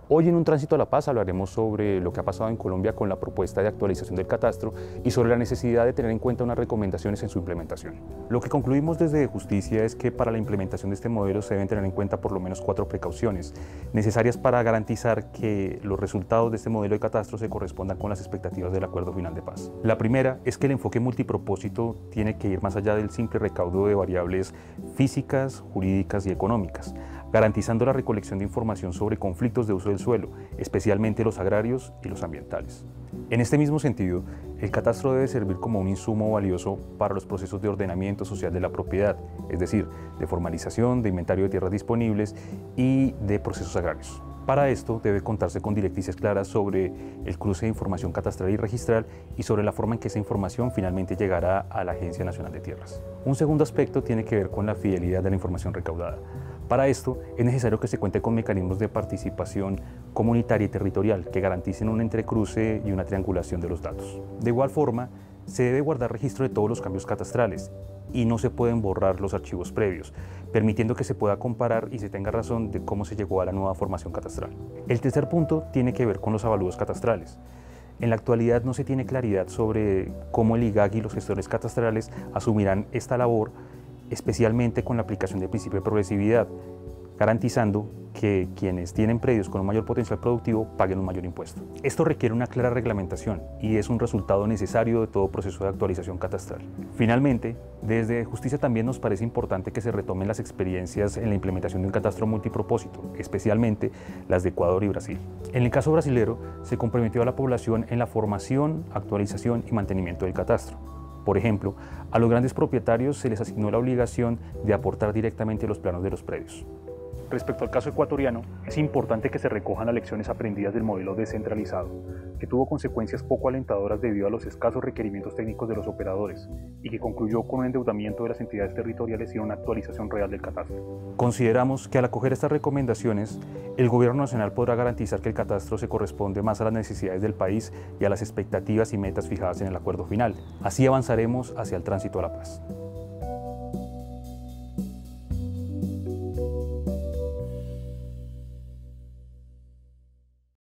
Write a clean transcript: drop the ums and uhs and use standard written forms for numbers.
Hoy en Un Tránsito a la Paz hablaremos sobre lo que ha pasado en Colombia con la propuesta de actualización del catastro y sobre la necesidad de tener en cuenta unas recomendaciones en su implementación. Lo que concluimos desde Justicia es que para la implementación de este modelo se deben tener en cuenta por lo menos 4 precauciones necesarias para garantizar que los resultados de este modelo de catastro se correspondan con las expectativas del Acuerdo Final de Paz. La primera es que el enfoque multipropósito tiene que ir más allá del simple recaudo de variables físicas, jurídicas y económicas, garantizando la recolección de información sobre conflictos de uso del suelo, especialmente los agrarios y los ambientales. En este mismo sentido, el catastro debe servir como un insumo valioso para los procesos de ordenamiento social de la propiedad, es decir, de formalización, de inventario de tierras disponibles y de procesos agrarios. Para esto debe contarse con directrices claras sobre el cruce de información catastral y registral y sobre la forma en que esa información finalmente llegará a la Agencia Nacional de Tierras. Un segundo aspecto tiene que ver con la fidelidad de la información recaudada. Para esto es necesario que se cuente con mecanismos de participación comunitaria y territorial que garanticen un entrecruce y una triangulación de los datos. De igual forma, se debe guardar registro de todos los cambios catastrales y no se pueden borrar los archivos previos, permitiendo que se pueda comparar y se tenga razón de cómo se llegó a la nueva formación catastral. El tercer punto tiene que ver con los avalúos catastrales. En la actualidad no se tiene claridad sobre cómo el IGAC y los gestores catastrales asumirán esta labor, especialmente con la aplicación del principio de progresividad, garantizando que quienes tienen predios con un mayor potencial productivo paguen un mayor impuesto. Esto requiere una clara reglamentación y es un resultado necesario de todo proceso de actualización catastral. Finalmente, desde Justicia también nos parece importante que se retomen las experiencias en la implementación de un catastro multipropósito, especialmente las de Ecuador y Brasil. En el caso brasilero, se comprometió a la población en la formación, actualización y mantenimiento del catastro. Por ejemplo, a los grandes propietarios se les asignó la obligación de aportar directamente los planos de los predios. Respecto al caso ecuatoriano, es importante que se recojan las lecciones aprendidas del modelo descentralizado, que tuvo consecuencias poco alentadoras debido a los escasos requerimientos técnicos de los operadores y que concluyó con un endeudamiento de las entidades territoriales y una actualización real del catastro. Consideramos que al acoger estas recomendaciones, el Gobierno Nacional podrá garantizar que el catastro se corresponde más a las necesidades del país y a las expectativas y metas fijadas en el acuerdo final. Así avanzaremos hacia el tránsito a la paz.